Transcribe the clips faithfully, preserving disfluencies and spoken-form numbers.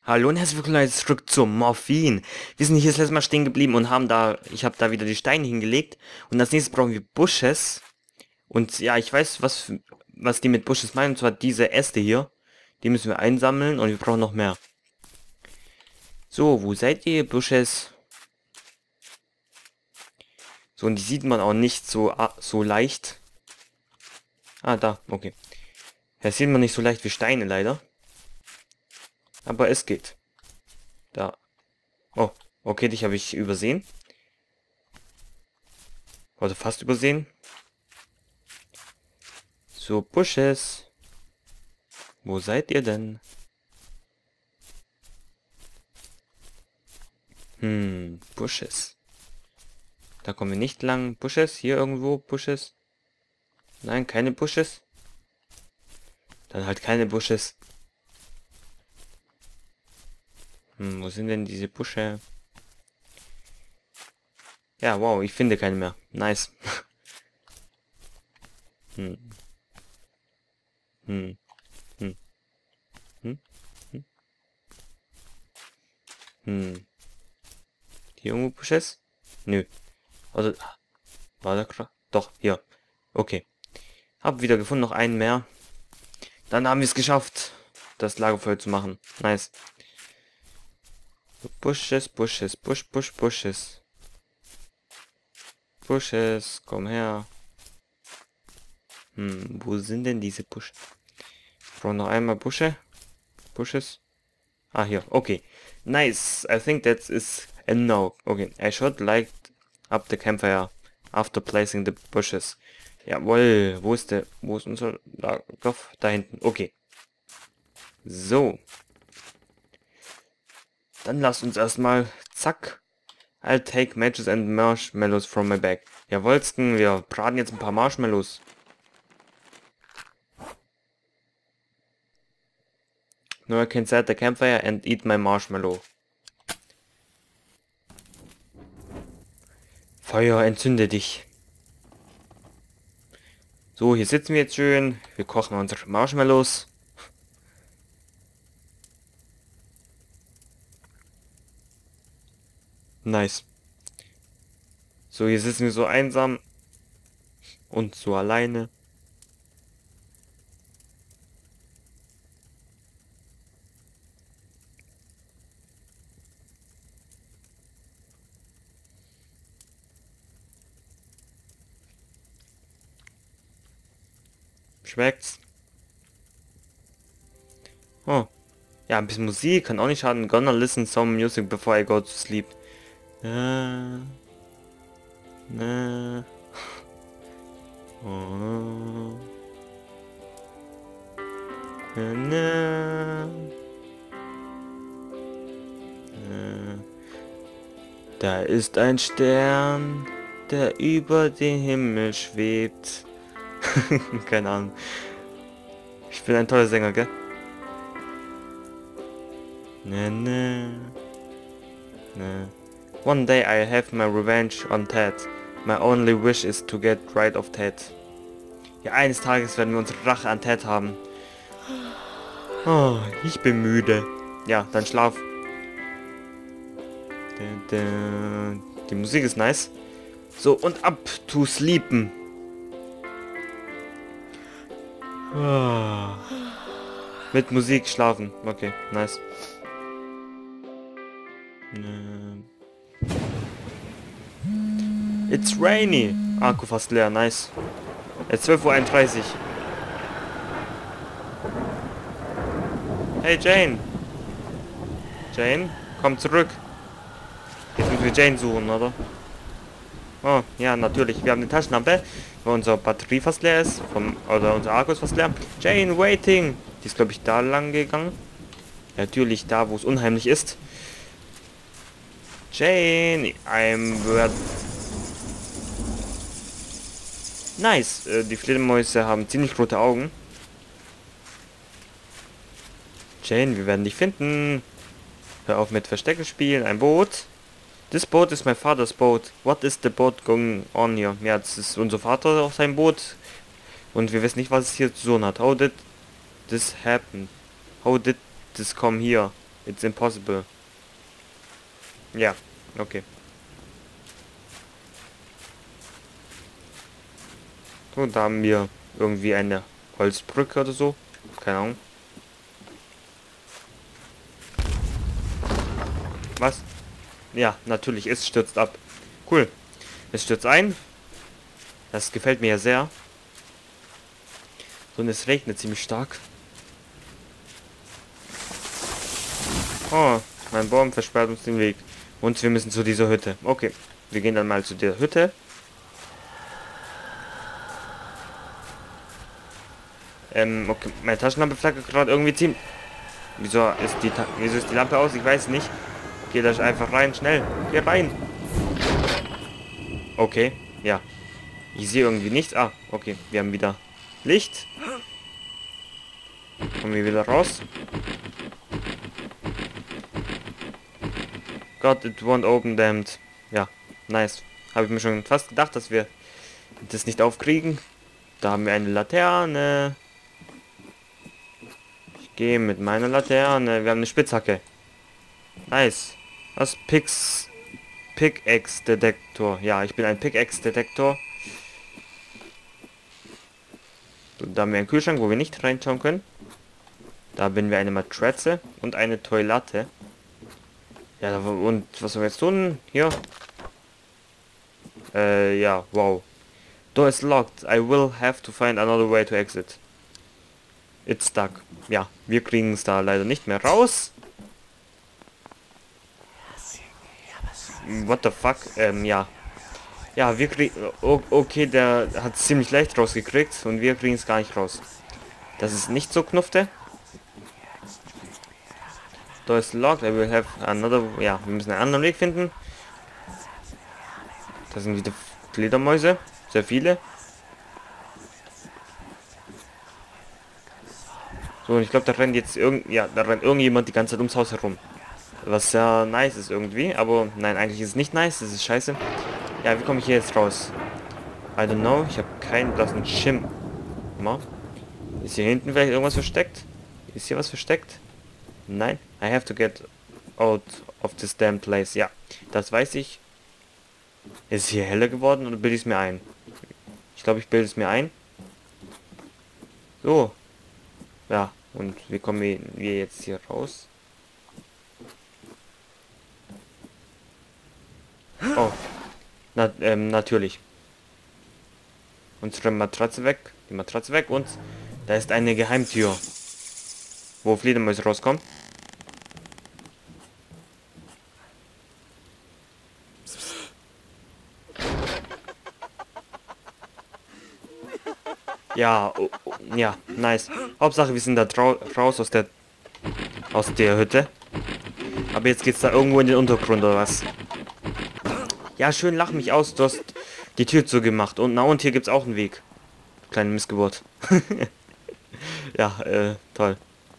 Hallo und herzlich willkommen zurück zum Morphin. Wir sind hier das letzte Mal stehen geblieben und haben da, ich habe da wieder die Steine hingelegt. Und als nächstes brauchen wir Bushes. Und ja, ich weiß, was, was die mit Bushes meinen, und zwar diese Äste hier. Die müssen wir einsammeln und wir brauchen noch mehr. So, wo seid ihr, Bushes? So, und die sieht man auch nicht so, so leicht. Ah, da, okay. Das sieht man nicht so leicht wie Steine, leider. Aber es geht. Da. Oh, okay, dich habe ich übersehen. Also fast übersehen. So, Bushes. Wo seid ihr denn? Hm, Bushes. Da kommen wir nicht lang. Bushes, hier irgendwo, Bushes. Nein, keine Bushes. Dann halt keine Bushes. Hm, wo sind denn diese Busche? Ja, wow, ich finde keine mehr. Nice. hm. Hm. Hm. Hm. Hm. Hm. Hier irgendwo Bushes? Nö. Also, war da gerade? Doch, hier. Okay. Hab wieder gefunden, noch einen mehr. Dann haben wir es geschafft, das Lagerfeuer zu machen. Nice. Bushes, Bushes, Busch, Busch, Bushes. Bushes, komm her. Hm, wo sind denn diese Busche? Ich brauche noch einmal Busche. Bushes. Ah, hier. Okay. Nice. I think that is a no. Okay. I should light up the campfire after placing the bushes. Jawohl. Wo ist der? Wo ist unser Lager? Da hinten. Okay. So. Dann lasst uns erstmal. Zack. I'll take matches and marshmallows from my bag. Jawohlsten. Wir braten jetzt ein paar Marshmallows. No, I can set the campfire and eat my marshmallow. Feuer, entzünde dich. So, hier sitzen wir jetzt schön. Wir kochen unsere Marshmallows. Nice. So, hier sitzen wir so einsam. Und so alleine. Schmeckt's? Oh. Ja, ein bisschen Musik kann auch nicht schaden. Gonna listen some music before I go to sleep. Na. Na. Oh. Na. Na. Na. Da ist ein Stern, der über den Himmel schwebt. Keine Ahnung. Ich bin ein toller Sänger, gell? Na, na. Na. One day I have my revenge on Ted. My only wish is to get rid of Ted. Ja, eines Tages werden wir unsere Rache an Ted haben. Oh, ich bin müde. Ja, dann schlaf. Die Musik ist nice. So, und ab to sleepen. Oh. Mit Musik schlafen. Okay, nice. It's rainy. Akku fast leer, nice. Jetzt zwölf Uhr einunddreißig. Hey Jane. Jane, komm zurück. Jetzt müssen wir Jane suchen, oder? Oh, ja, natürlich. Wir haben eine Taschenlampe, weil unsere Batterie fast leer ist. Vom, oder unser Akku ist fast leer. Jane, waiting. Die ist, glaube ich, da lang gegangen. Ja, natürlich da, wo es unheimlich ist. Jane, I'm... Nice. Äh, die Fledermäuse haben ziemlich rote Augen. Jane, wir werden dich finden. Hör auf mit Verstecken spielen. Ein Boot. This boat is my father's boat. What is the boat going on here? Ja, das ist unser Vater auf seinem Boot. Und wir wissen nicht, was es hier zu tun hat. How did this happen? How did this come here? It's impossible. Ja, okay. So, da haben wir irgendwie eine Holzbrücke oder so. Keine Ahnung. Was? Ja, natürlich, es stürzt ab. Cool. Es stürzt ein. Das gefällt mir ja sehr. So, und es regnet ziemlich stark. Oh, mein Baum versperrt uns den Weg. Und wir müssen zu dieser Hütte. Okay, wir gehen dann mal zu der Hütte. Ähm, okay, meine Taschenlampe flackert gerade irgendwie ziemlich... Wieso ist die Ta Wieso ist die Lampe aus? Ich weiß nicht. Geh da einfach rein, schnell. Geh rein. Okay, ja. Ich sehe irgendwie nichts. Ah, okay, wir haben wieder Licht. Kommen wir wieder raus. God, it won't open, damned. Ja, nice. Habe ich mir schon fast gedacht, dass wir das nicht aufkriegen. Da haben wir eine Laterne. Ich gehe mit meiner Laterne. Wir haben eine Spitzhacke. Nice. Was? Pix... Pickaxe-Detektor. Ja, ich bin ein Pickaxe-Detektor. Da haben wir einen Kühlschrank, wo wir nicht reinschauen können. Da haben wir eine Matratze und eine Toilette. Ja, und was sollen wir jetzt tun? Hier. Äh, ja, wow. Door is locked. I will have to find another way to exit. It's stuck. Ja, wir kriegen es da leider nicht mehr raus. What the fuck? Ähm, ja. Ja, wir kriegen... Okay, der hat es ziemlich leicht rausgekriegt und wir kriegen es gar nicht raus. Das ist nicht so, Knufte. Door is locked. I will have another... Ja, wir müssen einen anderen Weg finden. Das sind wieder Fledermäuse. Sehr viele. So, und ich glaube, da rennt jetzt irgend... Ja, da rennt irgendjemand die ganze Zeit ums Haus herum. Was sehr nice ist irgendwie. Aber nein, eigentlich ist es nicht nice. Das ist scheiße. Ja, wie komme ich hier jetzt raus? I don't know. Ich habe keinen blassen Schimmer. Ist hier hinten vielleicht irgendwas versteckt? Ist hier was versteckt? Nein. I have to get out of this damn place. Ja, das weiß ich. Ist es hier heller geworden oder bilde ich es mir ein? Ich glaube, ich bilde es mir ein. So. Ja, und wie kommen wir jetzt hier raus? Oh. Na, ähm, natürlich. Unsere Matratze weg. Die Matratze weg und da ist eine Geheimtür. Wo Fledermäuse rauskommen. Ja, oh, oh, ja, nice. Hauptsache wir sind da raus aus der aus der Hütte. Aber jetzt geht's da irgendwo in den Untergrund oder was? Ja, schön, lach mich aus. Du hast die Tür zugemacht. Und na und hier gibt's auch einen Weg. Kleine Missgeburt. Ja, äh, toll.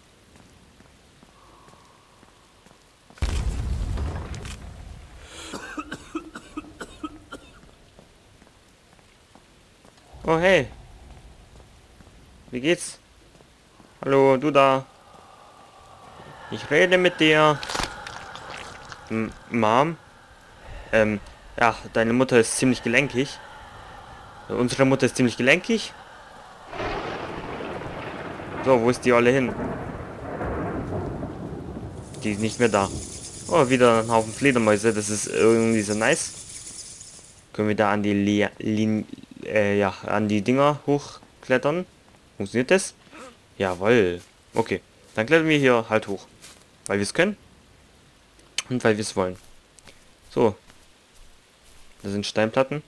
Oh, hey. Wie geht's? Hallo, du da. Ich rede mit dir. M Mom? Ähm, ja, deine Mutter ist ziemlich gelenkig. Unsere Mutter ist ziemlich gelenkig. So, wo ist die Olle hin? Die ist nicht mehr da. Oh, wieder ein Haufen Fledermäuse. Das ist irgendwie so nice. Können wir da an die Li Lin äh, ja, an die Dinger hochklettern? Funktioniert das? Jawohl. Okay. Dann klettern wir hier halt hoch. Weil wir es können. Und weil wir es wollen. So. Da sind Steinplatten.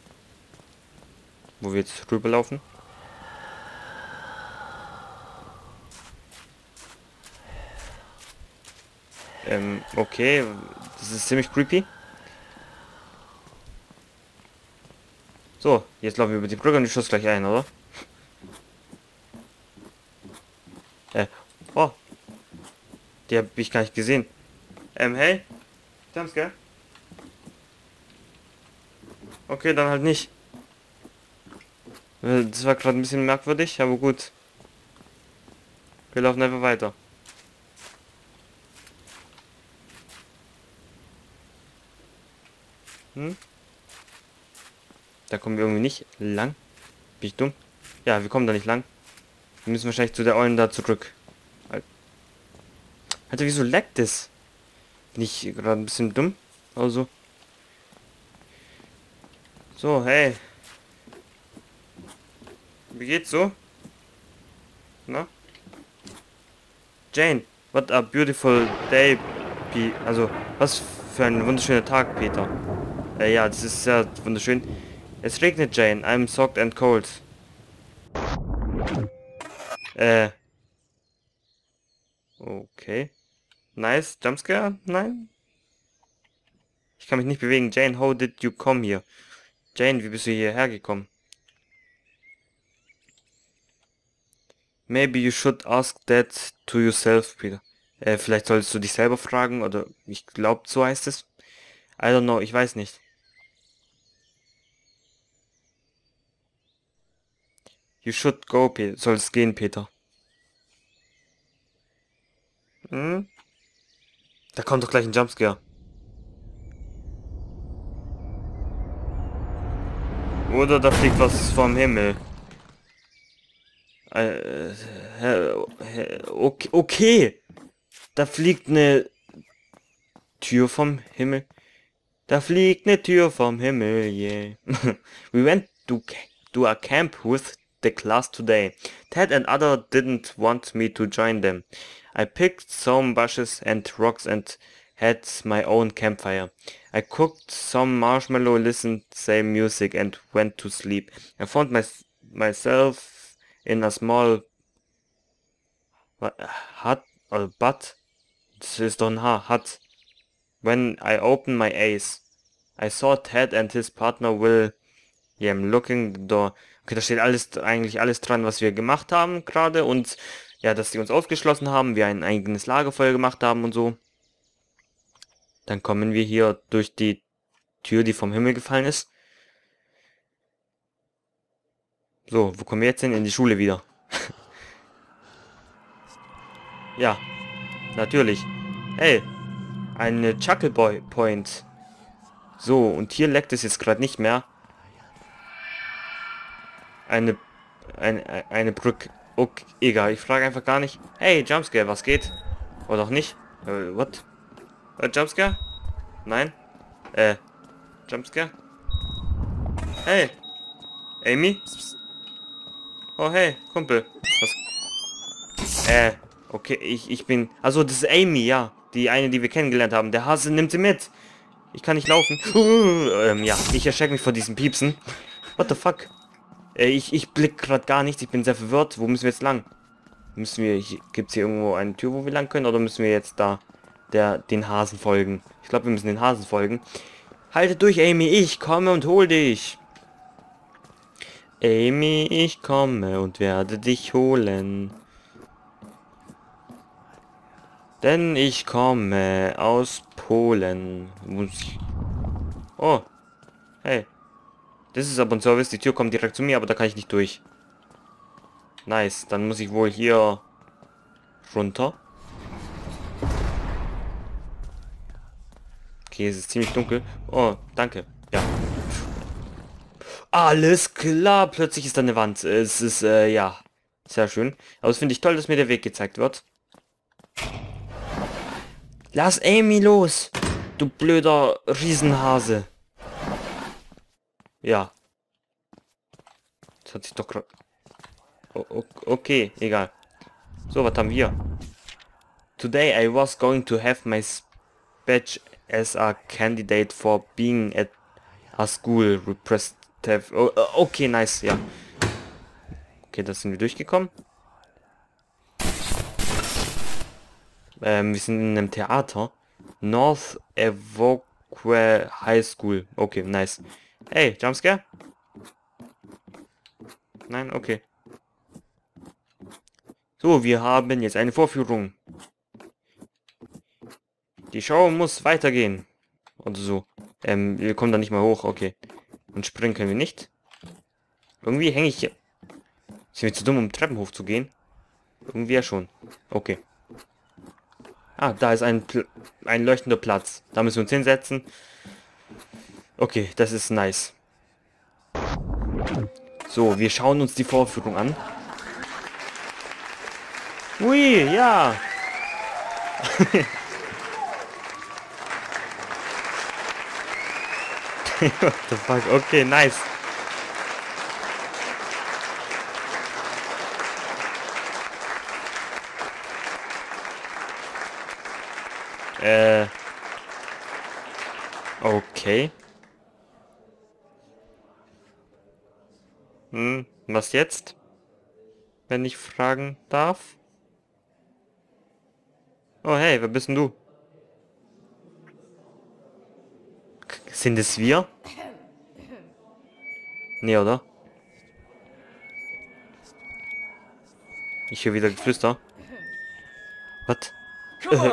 Wo wir jetzt rüberlaufen. Ähm, okay. Das ist ziemlich creepy. So, jetzt laufen wir über die Brücke und ich schuss gleich ein, oder? Äh, oh. Die habe ich gar nicht gesehen. Ähm, hey? Jumpscare? Okay, dann halt nicht. Das war gerade ein bisschen merkwürdig, aber gut. Wir laufen einfach weiter. Hm? Da kommen wir irgendwie nicht lang. Bin ich dumm? Ja, wir kommen da nicht lang. Wir müssen wahrscheinlich zu der Eulen da zurück. Alter, wieso leckt es? Bin ich gerade ein bisschen dumm? Also. So, hey. Wie geht's so? Na? Jane, what a beautiful day. P also, was für ein wunderschöner Tag, Peter. Äh, ja, das ist sehr wunderschön. Es regnet, Jane. I'm soaked and cold. Äh. Okay. Nice. Jumpscare? Nein? Ich kann mich nicht bewegen. Jane, how did you come here? Jane, wie bist du hierher gekommen? Maybe you should ask that to yourself, Peter. Äh, vielleicht solltest du dich selber fragen, oder ich glaube, so heißt es. I don't know, ich weiß nicht. You should go, Peter. Sollst gehen, Peter. Hm? Da kommt doch gleich ein Jumpscare. Oder da fliegt was vom Himmel. Äh, äh, okay, okay. Da fliegt eine Tür vom Himmel. Da fliegt eine Tür vom Himmel, yeah. We went to, to a camp with the class today. Ted and other didn't want me to join them. I picked some bushes and rocks and had my own campfire. I cooked some marshmallow, listened same music and went to sleep. I found my, myself in a small hut, or but, this ist doch ein H, hut. When I opened my eyes, I saw Ted and his partner William looking the door. Okay, da steht alles, eigentlich alles dran, was wir gemacht haben gerade und ja, dass die uns aufgeschlossen haben, wir ein eigenes Lagerfeuer gemacht haben und so. Dann kommen wir hier durch die Tür, die vom Himmel gefallen ist. So, wo kommen wir jetzt hin? In die Schule wieder. Ja, natürlich. Hey, eine Chuckle Point. So, und hier leckt es jetzt gerade nicht mehr. Eine, eine, eine Brücke. Okay, egal, ich frage einfach gar nicht. Hey, Jumpscare, was geht? Oder auch nicht? Äh, what? Äh, Jumpscare? Nein? Äh, Jumpscare? Hey! Amy? Oh, hey, Kumpel. Was? Äh, okay, ich, ich bin... Also, das ist Amy, ja. Die eine, die wir kennengelernt haben. Der Hase nimmt sie mit. Ich kann nicht laufen. ähm, ja, ich erschrecke mich vor diesem Piepsen. What the fuck? Äh, ich, ich blick gerade gar nichts. Ich bin sehr verwirrt. Wo müssen wir jetzt lang? Müssen wir... Gibt es hier irgendwo eine Tür, wo wir lang können? Oder müssen wir jetzt da der den Hasen folgen? Ich glaube, wir müssen den Hasen folgen. Halte durch, Amy. Ich komme und hol dich. Amy, ich komme und werde dich holen. Denn ich komme aus Polen. Oh. Hey. Das ist aber ein Service. Die Tür kommt direkt zu mir, aber da kann ich nicht durch. Nice. Dann muss ich wohl hier runter. Okay, es ist ziemlich dunkel. Oh, danke. Ja. Alles klar. Plötzlich ist da eine Wand. Es ist, äh, ja. Sehr schön. Aber es finde ich toll, dass mir der Weg gezeigt wird. Lass Amy los, du blöder Riesenhase. Ja. Das hat sich doch gerade... Oh, okay, egal. So, was haben wir? Today I was going to have my badge as a candidate for being at a school representative. Oh, okay, nice, ja. Okay, da sind wir durchgekommen. Ähm, wir sind in einem Theater. North Evoque High School. Okay, nice. Hey, Jumpscare? Nein, okay. So, wir haben jetzt eine Vorführung. Die Show muss weitergehen. Oder so. Ähm, wir kommen da nicht mal hoch, okay. Und springen können wir nicht. Irgendwie hänge ich hier. Sind wir zu dumm, um Treppen hochzugehen? Irgendwie ja schon. Okay. Ah, da ist ein, Pl ein leuchtender Platz. Da müssen wir uns hinsetzen. Okay, das ist nice. So, wir schauen uns die Vorführung an. Ui, ja. What the fuck? Okay, nice. Äh. Okay. Hm, was jetzt? Wenn ich fragen darf? Oh, hey, wer bist denn du? K sind es wir? Nee, oder? Ich höre wieder Geflüster. Was? Äh.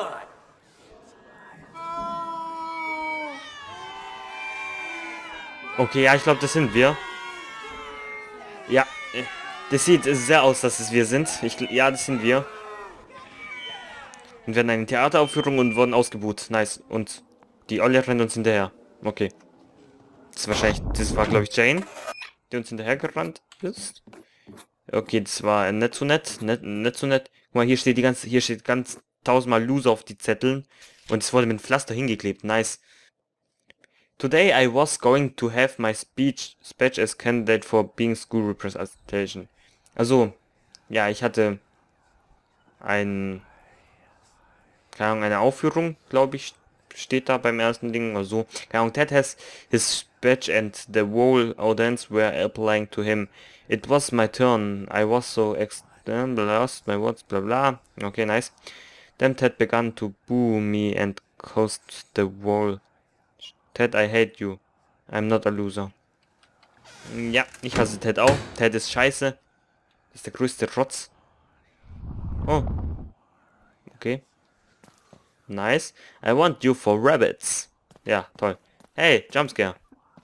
Okay, ja, ich glaube, das sind wir. Ja, äh, das sieht sehr aus, dass es wir sind. Ich, ja, das sind wir. Und wir hatten eine Theateraufführung und wurden ausgebuht. Nice. Und die Olle rennt uns hinterher. Okay. Das ist wahrscheinlich, das war glaube ich Jane, die uns hinterher gerannt ist. Okay, das war nicht so nett, nicht, nicht so nett. Guck mal, hier steht die ganze, hier steht ganz tausendmal Loser auf die Zetteln. Und es wurde mit Pflaster hingeklebt. Nice. Today I was going to have my speech speech as candidate for being school representation. Also, ja, ich hatte ein, keine Ahnung, eine Aufführung, glaube ich, steht da beim ersten Ding oder so. Keine Ahnung, Ted has his speech and the whole audience were applying to him. It was my turn. I was so ex lost my words, bla bla. Okay, nice. Then Ted began to boo me and caused the wall. Ted, I hate you. I'm not a loser. Ja, ich hasse Ted auch. Ted ist scheiße. Das ist der größte Rotz. Oh. Okay. Nice. I want you for rabbits. Ja, toll. Hey, Jumpscare.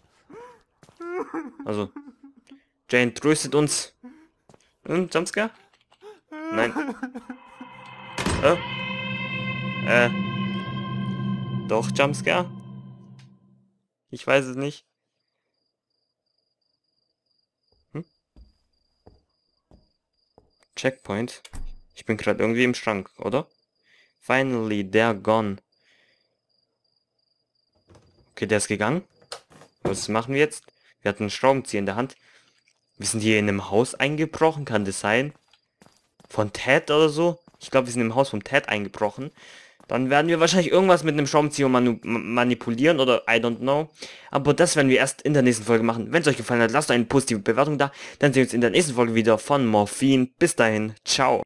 Also, Jane tröstet uns. Hm, Jumpscare? Nein. Äh? Äh. Doch, Jumpscare? Ich weiß es nicht. Hm? Checkpoint. Ich bin gerade irgendwie im Schrank, oder? Finally, they're gone. Okay, der ist gegangen. Was machen wir jetzt? Wir hatten einen Schraubenzieher in der Hand. Wir sind hier in einem Haus eingebrochen, kann das sein? Von Ted oder so? Ich glaube, wir sind im Haus von Ted eingebrochen. Dann werden wir wahrscheinlich irgendwas mit einem Schraubenzieher manu manipulieren oder I don't know. Aber das werden wir erst in der nächsten Folge machen. Wenn es euch gefallen hat, lasst eine positive Bewertung da. Dann sehen wir uns in der nächsten Folge wieder von Morphin. Bis dahin, ciao.